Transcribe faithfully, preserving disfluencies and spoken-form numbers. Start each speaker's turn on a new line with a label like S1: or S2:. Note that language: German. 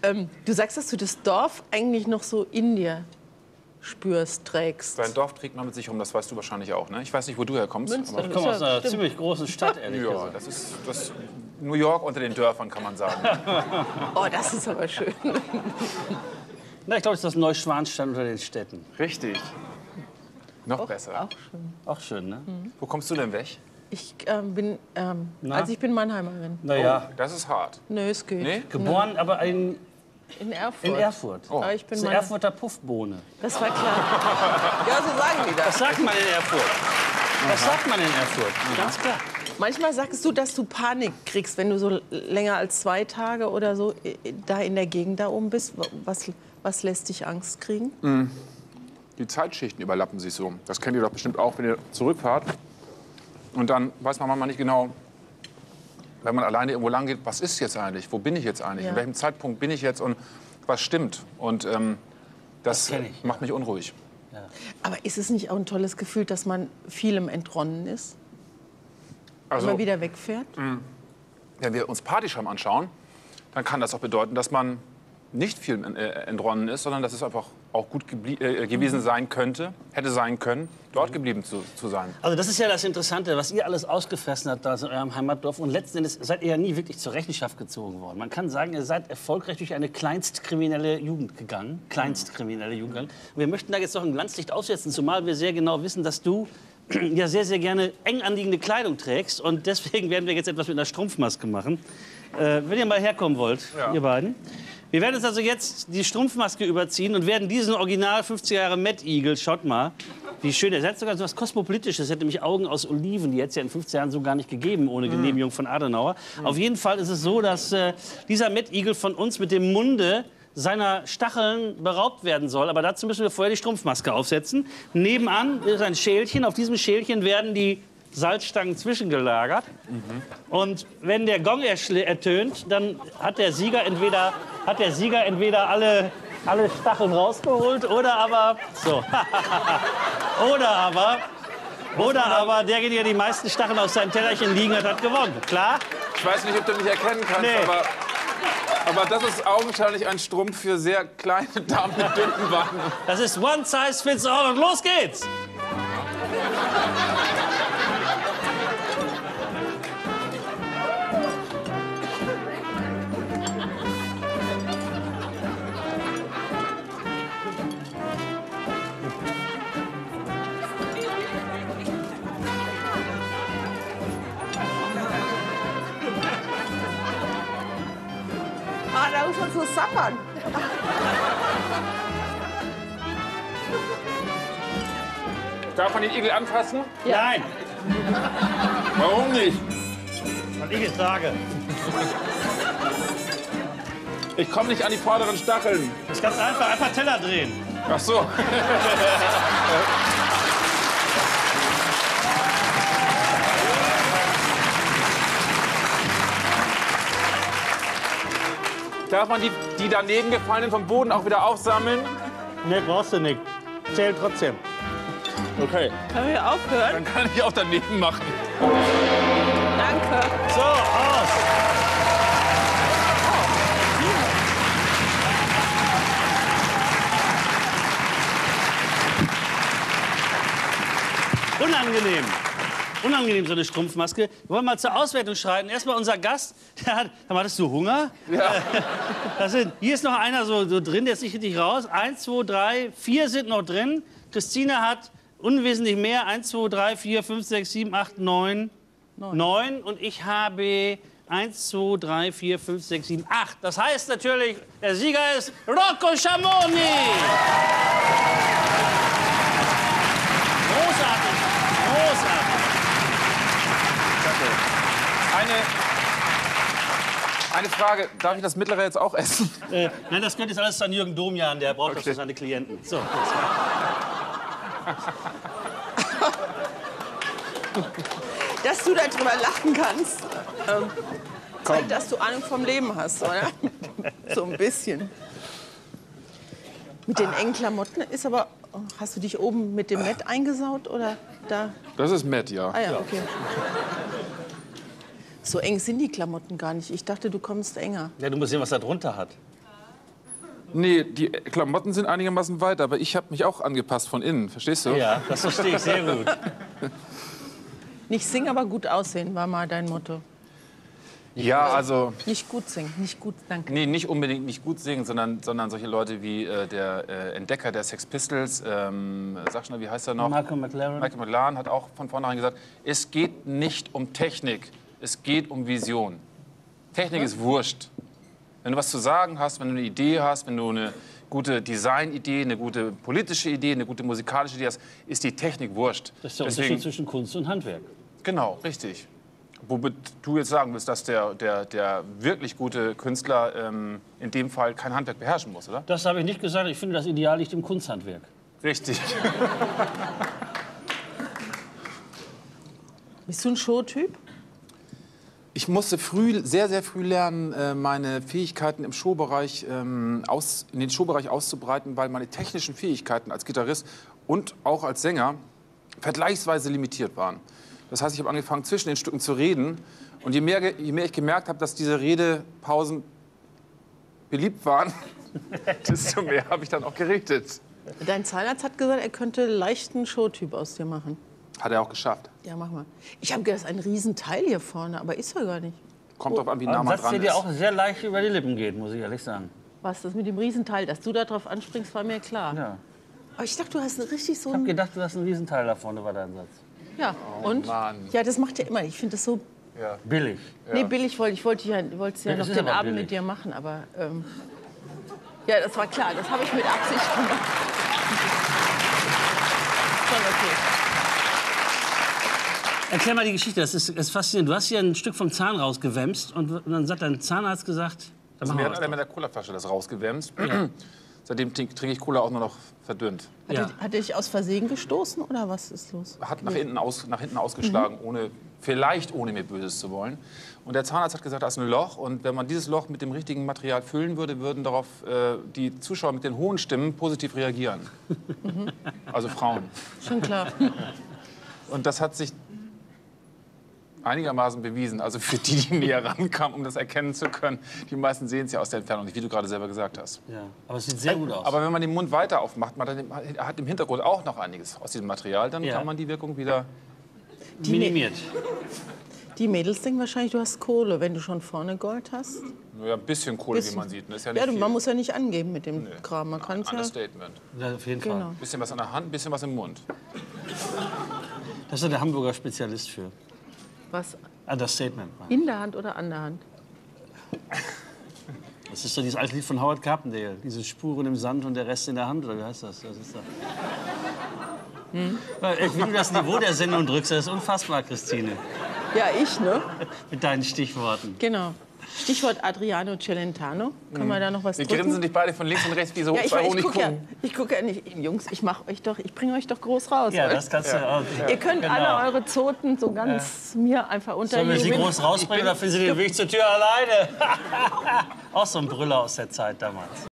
S1: Ähm, du sagst, dass du das Dorf eigentlich noch so in dir spürst, trägst.
S2: Dein Dorf trägt man mit sich rum, das weißt du wahrscheinlich auch, ne? Ich weiß nicht, wo du herkommst.
S1: Münster.
S2: Aber
S3: Ich komme aus einer
S1: Stimmt.
S3: ziemlich großen Stadt, ehrlich
S2: ja,
S3: gesagt.
S2: das ist das New York unter den Dörfern, kann man sagen.
S1: Oh, das ist aber schön.
S3: Na, ich glaube, es ist das Neuschwanstein unter den Städten.
S2: Richtig. Noch besser.
S1: Auch schön.
S3: Auch schön, ne?
S2: Wo kommst du denn weg?
S1: Ich ähm, bin, ähm,
S3: Na?
S1: also ich bin Mannheimerin.
S3: Naja,
S2: Oh, das ist hart.
S1: Nö, es geht.
S2: Nee?
S3: geboren aber in,
S1: In Erfurt.
S3: in Erfurt.
S2: Oh.
S1: Aber ich
S3: Das
S1: bin
S3: ist eine
S1: Mann-
S3: Erfurter Puffbohne.
S1: Das war klar. Ja, so sagen die
S3: Das
S1: das.
S3: sagt man in Erfurt. Das sagt man in Erfurt, ganz klar.
S1: Manchmal sagst du, dass du Panik kriegst, wenn du so länger als zwei Tage oder so äh, da in der Gegend da oben bist. Was, was lässt dich Angst kriegen?
S2: Die Zeitschichten überlappen sich so. Das kennt ihr doch bestimmt auch, wenn ihr zurückfahrt. Und dann weiß man manchmal nicht genau, wenn man alleine irgendwo lang geht, was ist jetzt eigentlich? Wo bin ich jetzt eigentlich?
S1: Ja.
S2: In welchem Zeitpunkt bin ich jetzt? Und was stimmt? Und ähm, das,
S3: Das kenn ich,
S2: macht mich unruhig.
S1: Aber ist es nicht auch ein tolles Gefühl, dass man vielem entronnen ist?
S2: Also,
S1: Immer wieder wegfährt?
S2: wenn wir uns Partyscham anschauen, dann kann das auch bedeuten, dass man nicht viel äh, entronnen ist, sondern dass es einfach auch gut geblie- äh, gewesen sein könnte, hätte sein können, dort geblieben zu, zu sein.
S3: Also das ist ja das Interessante, was ihr alles ausgefressen habt da in eurem Heimatdorf. Und letzten Endes seid ihr ja nie wirklich zur Rechenschaft gezogen worden. Man kann sagen, ihr seid erfolgreich durch eine kleinstkriminelle Jugend gegangen. Kleinstkriminelle Jugend gegangen. Und wir möchten da jetzt noch ein Glanzlicht aufsetzen, zumal wir sehr genau wissen, dass du ja sehr, sehr gerne eng anliegende Kleidung trägst. Und deswegen werden wir jetzt etwas mit einer Strumpfmaske machen. Äh, wenn ihr mal herkommen wollt,
S2: Ja.
S3: ihr beiden. Wir werden uns also jetzt die Strumpfmaske überziehen und werden diesen Original fünfziger Jahre Mad Eagle, schaut mal, wie schön, er hat sogar so was Kosmopolitisches, er hat nämlich Augen aus Oliven, die hätte es ja in fünfzig Jahren so gar nicht gegeben, ohne Genehmigung von Adenauer. Auf jeden Fall ist es so, dass äh, dieser Mad Eagle von uns mit dem Munde seiner Stacheln beraubt werden soll. Aber dazu müssen wir vorher die Strumpfmaske aufsetzen. Nebenan ist ein Schälchen, auf diesem Schälchen werden die Salzstangen zwischengelagert. Und wenn der Gong erschl- ertönt, dann hat der Sieger entweder, hat der Sieger entweder alle, alle Stacheln rausgeholt oder aber so. oder aber oder aber derjenige, der die meisten Stacheln auf seinem Tellerchen liegen hat, hat gewonnen. Klar?
S2: Ich weiß nicht, ob du mich erkennen kannst,
S3: Nee.
S2: aber, aber das ist augenscheinlich ein Strumpf für sehr kleine Damen mit dünnen Beinen.
S3: Das ist one size fits all und los geht's.
S1: Ah, da muss man so sappern.
S2: Darf man den Igel anfassen?
S3: Nein,
S2: Warum nicht?
S3: was ich jetzt sage.
S2: Ich komme nicht an die vorderen Stacheln.
S3: Das ist ganz einfach, einfach Teller drehen.
S2: Ach so. Darf man die, die daneben gefallenen vom Boden auch wieder aufsammeln?
S3: Nee, brauchst du nicht. Zählt trotzdem.
S2: Okay,
S1: Können wir aufhören?
S2: dann kann ich auch daneben machen.
S1: Danke.
S3: So, aus. Unangenehm. Unangenehm, so eine Strumpfmaske. Wir wollen mal zur Auswertung schreiten. Erstmal unser Gast, der hat, hattest du Hunger?
S2: Ja.
S3: Das sind, hier ist noch einer so, so drin, der ist nicht richtig raus. Eins, zwei, drei, vier sind noch drin. Christine hat unwesentlich mehr. Eins, zwei, drei, vier, fünf, sechs, sieben, acht, neun. Neun. Und ich habe eins, zwei, drei, vier, fünf, sechs, sieben, acht. Das heißt natürlich, der Sieger ist Rocco Schamoni. Großartig. Großartig.
S2: Eine, eine Frage, darf ich das mittlere jetzt auch essen?
S3: Äh, nein, das gehört jetzt alles an Jürgen Domian, der braucht das
S2: Okay.
S3: für seine Klienten. So, jetzt.
S1: Dass du darüber lachen kannst, ähm, zeigt, dass du Ahnung vom Leben hast, oder? So ein bisschen. Mit den engen Klamotten ist aber... Hast du dich oben mit dem Met eingesaut oder da?
S2: Das ist Matt, ja.
S1: Ah ja, okay. So eng sind die Klamotten gar nicht. Ich dachte, du kommst enger.
S3: Ja, du musst sehen, was er drunter hat.
S2: Nee, die Klamotten sind einigermaßen weit, aber ich habe mich auch angepasst von innen, verstehst du?
S3: Ja, das verstehe ich sehr gut.
S1: Nicht singen, aber gut aussehen, war mal dein Motto.
S2: Ja, also...
S1: Nicht gut singen, nicht gut, danke.
S2: Nee, nicht unbedingt nicht gut singen, sondern, sondern solche Leute wie äh, der äh, Entdecker der Sex Pistols, ähm, sag schnell, wie heißt er noch?
S3: Michael McLaren.
S2: Michael McLaren hat auch von vornherein gesagt, es geht nicht um Technik, es geht um Vision. Technik ist wurscht. Wenn du was zu sagen hast, wenn du eine Idee hast, wenn du eine gute Designidee, eine gute politische Idee, eine gute musikalische Idee hast, ist die Technik wurscht.
S3: Das ist der
S2: Deswegen,
S3: Unterschied zwischen Kunst und Handwerk.
S2: Genau, richtig. Womit du jetzt sagen willst, dass der, der, der wirklich gute Künstler ähm, in dem Fall kein Handwerk beherrschen muss, oder?
S3: Das habe ich nicht gesagt. Ich finde, das Ideal liegt im Kunsthandwerk.
S2: Richtig.
S1: Bist du ein Showtyp?
S2: Ich musste früh, sehr, sehr früh lernen, äh, meine Fähigkeiten im Showbereich, ähm, aus, in den Showbereich auszubreiten, weil meine technischen Fähigkeiten als Gitarrist und auch als Sänger vergleichsweise limitiert waren. Das heißt, ich habe angefangen, zwischen den Stücken zu reden. Und je mehr, je mehr ich gemerkt habe, dass diese Redepausen beliebt waren, desto mehr habe ich dann auch geredet.
S1: Dein Zahnarzt hat gesagt, er könnte leichten Showtyp aus dir machen.
S2: Hat er auch geschafft.
S1: Ja, mach mal. Ich habe gedacht, das ist ein Riesenteil hier vorne, aber ist er gar nicht.
S2: Kommt drauf an, wie nah
S3: Ein
S2: man
S3: Satz,
S2: dran
S3: der dir
S2: ist.
S3: auch sehr leicht über die Lippen geht, muss ich ehrlich sagen.
S1: Was, das mit dem Riesenteil, dass du da drauf anspringst, war mir klar.
S3: Ja.
S1: Aber ich dachte, du hast richtig so
S3: Ich habe
S1: ein...
S3: gedacht, du hast einen Riesenteil da vorne, war dein Satz.
S1: Ja, und?
S2: Mann.
S1: Ja, das macht ja immer. Ich finde das so...
S2: Ja.
S3: Billig.
S1: Nee, billig wollte ich. wollte ja, wollte ja
S3: Ja,
S1: noch
S3: das ist
S1: den
S3: aber
S1: Abend
S3: billig.
S1: mit dir machen, aber... Ähm, ja, das war klar. Das habe ich mit Absicht gemacht. Schon okay.
S3: Erklär mal die Geschichte, das ist, das ist faszinierend. Du hast hier ein Stück vom Zahn rausgewämst und, und dann hat dein Zahnarzt gesagt, dann
S2: Also
S3: machen
S2: mir
S3: wir
S2: hat
S3: was
S2: einer mit
S3: draus.
S2: der Colaflasche das rausgewämst. Seitdem trink- trinke ich Cola auch nur noch verdünnt.
S1: Hat,
S3: Ja.
S1: er, hat er dich aus Versehen gestoßen oder was ist los?
S2: Hat nach hinten, aus, nach hinten ausgeschlagen, ohne, vielleicht ohne mir Böses zu wollen. Und der Zahnarzt hat gesagt, da ist ein Loch. Und wenn man dieses Loch mit dem richtigen Material füllen würde, würden darauf äh, die Zuschauer mit den hohen Stimmen positiv reagieren. Also Frauen.
S1: Schon klar.
S2: Und das hat sich einigermaßen bewiesen. Also für die, die näher rankamen, um das erkennen zu können. Die meisten sehen es ja aus der Entfernung nicht, wie du gerade selber gesagt hast.
S3: Ja. Aber es sieht sehr gut aus.
S2: Aber wenn man den Mund weiter aufmacht, man hat im Hintergrund auch noch einiges aus diesem Material, dann
S3: Ja.
S2: kann man die Wirkung wieder...
S3: minimiert.
S1: Die Mädels denken wahrscheinlich, du hast Kohle, wenn du schon vorne Gold hast.
S2: Nur ja, ein bisschen Kohle,
S1: Bisschen.
S2: wie man sieht. Das ist ja nicht
S1: Ja, du,
S2: viel.
S1: man muss ja nicht angeben mit dem Kram. Man kann es ja...
S2: Understatement.
S3: Ja, auf jeden
S1: Genau.
S3: Fall.
S2: Ein bisschen was an der Hand, ein bisschen was im Mund.
S3: Das ist ja der Hamburger Spezialist für.
S1: Was?
S3: Understatement.
S1: In der Hand oder an der Hand?
S3: Das ist doch dieses alte Lied von Howard Carpendale. Diese Spuren im Sand und der Rest in der Hand, oder wie heißt das? Das ist doch... Hm? Wie du das Niveau der Sendung drückst, das ist unfassbar, Christine.
S1: Ja, ich, ne?
S3: Mit deinen Stichworten.
S1: Genau. Stichwort Adriano Celentano. Können wir da noch was
S2: Wir
S1: drücken?
S2: grinsen dich beide von links und rechts wie so
S1: Ja, ich,
S2: zwei
S1: ich gucke ja,
S2: Honigkuchen.
S1: ich guck ja nicht. Jungs, ich mach euch doch, ich bringe euch doch groß raus.
S3: Ja, das kannst du auch.
S1: Ihr könnt
S3: Genau.
S1: alle eure Zoten so ganz mir einfach
S3: Sollen wir sie
S1: unterjubeln.
S3: groß rausbringen oder finden Sie den Weg zur Tür alleine? Auch so ein Brüller aus der Zeit damals.